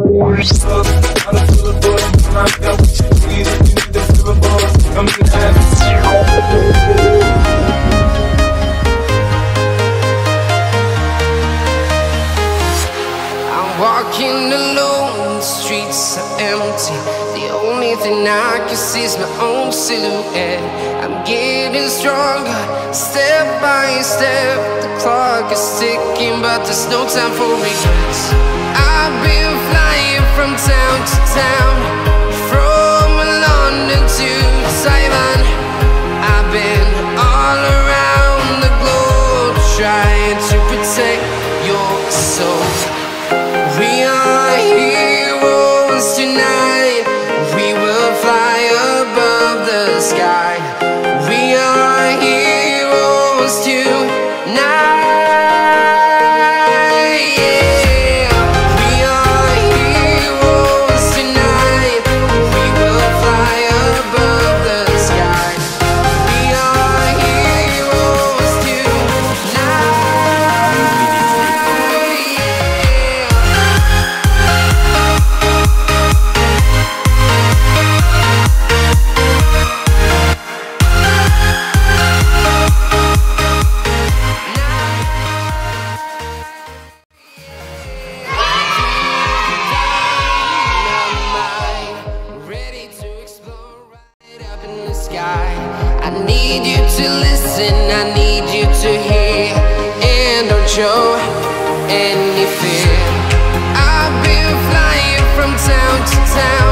Walking alone, the streets are empty. The only thing I can see is my own silhouette. I'm getting stronger, step by step. The clock is ticking, but there's no time for regrets. I've been flying from town to town, from London to Taiwan. I've been all around the globe, trying to protect your soul. We are heroes tonight. We will fly above the sky. We are heroes tonight. Yeah. We are heroes tonight. We will fly above the sky. We are heroes tonight. I need you to listen, I need you to hear, and don't show any fear. I've been flying from town to town,